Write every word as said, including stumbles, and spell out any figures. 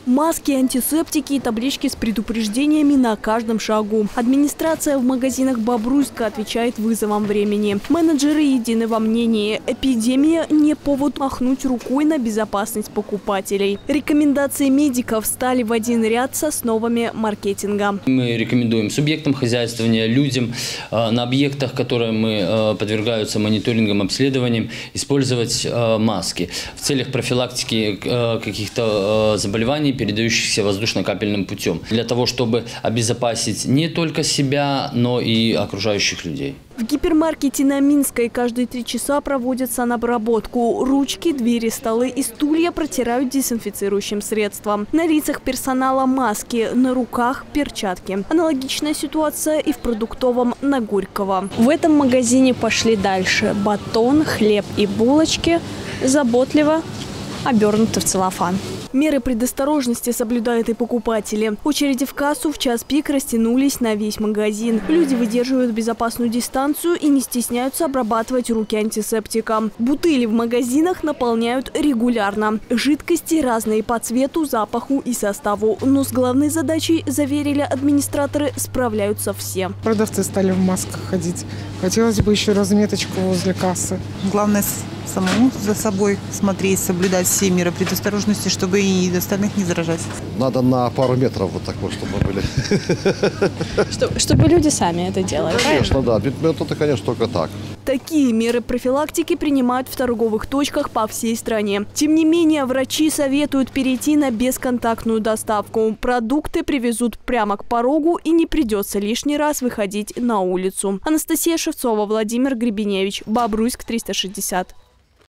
Маски, антисептики и таблички с предупреждениями на каждом шагу. Администрация в магазинах Бобруйска отвечает вызовам времени. Менеджеры едины во мнении. Эпидемия не повод махнуть рукой на безопасность покупателей. Рекомендации медиков стали в один ряд с основами маркетинга. Мы рекомендуем субъектам хозяйствования, людям на объектах, которые мы подвергаются мониторингам, обследованиям, использовать маски в целях профилактики каких-то заболеваний, передающихся воздушно-капельным путем, для того, чтобы обезопасить не только себя, но и окружающих людей. В гипермаркете на Минской каждые три часа проводят санобработку. Ручки, двери, столы и стулья протирают дезинфицирующим средством. На лицах персонала маски, на руках перчатки. Аналогичная ситуация и в продуктовом на Горького. В этом магазине пошли дальше. Батон, хлеб и булочки заботливо обернуты в целлофан. Меры предосторожности соблюдают и покупатели. Очереди в кассу в час пик растянулись на весь магазин. Люди выдерживают безопасную дистанцию и не стесняются обрабатывать руки антисептиком. Бутыли в магазинах наполняют регулярно. Жидкости разные по цвету, запаху и составу. Но с главной задачей, заверили администраторы, справляются все. Продавцы стали в масках ходить. Хотелось бы еще разметочку возле кассы. Главное самому за собой смотреть, соблюдать все меры предосторожности, чтобы и остальных не заражать. Надо на пару метров вот так вот, чтобы мы были. Что, чтобы люди сами это делали, конечно, правильно? Да. Это, конечно, только так. Такие меры профилактики принимают в торговых точках по всей стране. Тем не менее, врачи советуют перейти на бесконтактную доставку. Продукты привезут прямо к порогу и не придется лишний раз выходить на улицу. Анастасия Шевцова, Владимир Гребеневич, Бобруйск, триста шестьдесят.